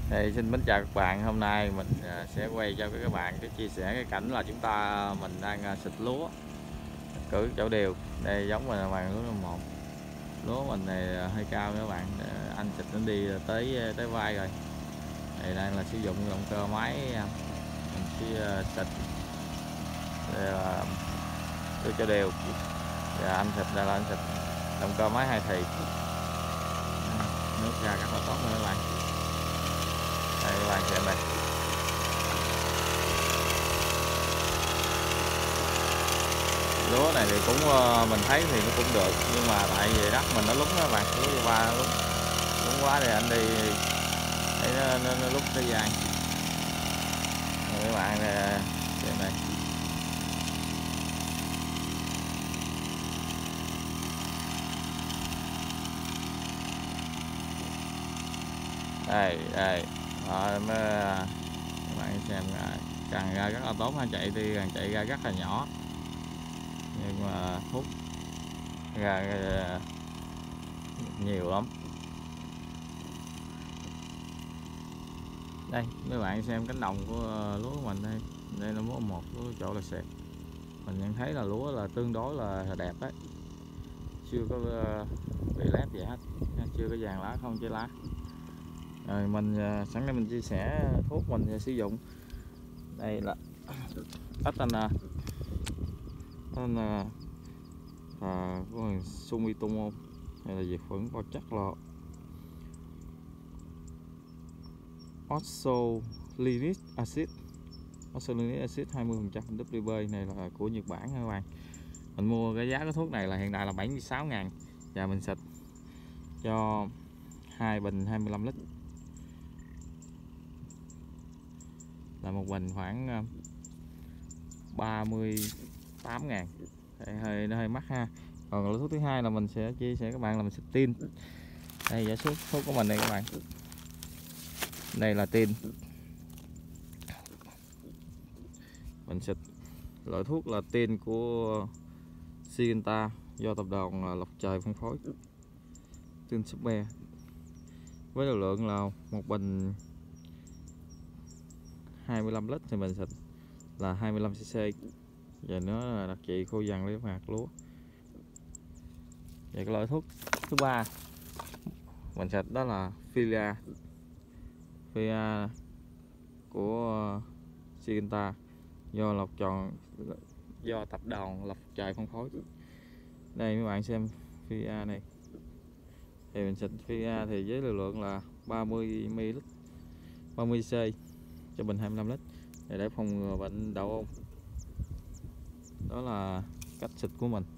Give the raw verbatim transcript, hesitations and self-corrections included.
Thì xin mến chào các bạn, hôm nay mình sẽ quay cho các bạn cái chia sẻ cái cảnh là chúng ta mình đang xịt lúa cử chậu đều. Đây giống mình là màn lúa number một. Lúa mình này hơi cao các bạn, anh xịt nó đi tới tới vai rồi. Đây đang là sử dụng động cơ máy, mình sẽ xịt cử chậu đều. Và anh xịt đây là anh xịt động cơ máy hai thì. Nước ra rất là tốt nữa các bạn. Đây các bạn xem đây. Lúa này thì cũng mình thấy thì nó cũng được, nhưng mà tại vì đất mình nó lúng các bạn, lúa qua lúng lúng quá thì anh đi để nó, nó, nó lúc tới dài. Rồi các bạn xem đây. Đây đây rồi mới các bạn xem, càng ra rất là tốt ha, chạy đi càng chạy ra rất là nhỏ nhưng mà hút ra nhiều lắm. Đây mấy bạn xem cánh đồng của lúa của mình đây, đây là lúa một lúa chỗ là sẹt, mình nhận thấy là lúa là tương đối là đẹp đấy, chưa có bị lép gì hết, chưa có vàng lá không trái lá. Rồi mình sẵn đây mình chia sẻ thuốc mình sử dụng. Đây là Atana Atana và Sumitomo, đây là diệt khuẩn bao chắc là oxalic acid oxalic acid hai mươi phần trăm W B, này là của Nhật Bản các bạn. Mình mua cái giá cái thuốc này là hiện tại là bảy mươi sáu ngàn, và mình xịt cho hai bình hai mươi lăm lít, là một bình khoảng ba mươi tám ngàn. Đây, hơi nó hơi mắc ha. Còn loại thuốc thứ hai là mình sẽ chia sẻ các bạn là mình xịt tin. Đây giả số thuốc của mình đây các bạn, đây là tin. Mình xịt loại thuốc là tin của Syngenta do tập đoàn Lộc Trời phân phối, tin Super, với liều lượng là một bình hai mươi lăm lít thì mình xịt là hai mươi lăm xăng-ti-mét, và nó là đặc trị khô vàng lấy hạt lúa. Và cái loại thuốc thứ ba mình xịt đó là Filia Filia của Syngenta do Lộc Trời do tập đoàn Lộc Trời phân phối. Đây mấy bạn xem Filia này, thì mình xịt Filia thì với liều lượng là ba mươi mi li lít, ba mươi xăng-ti-mét cho bình hai mươi lăm lít, để, để phòng ngừa bệnh đậu ôn. Đó là cách xịt của mình.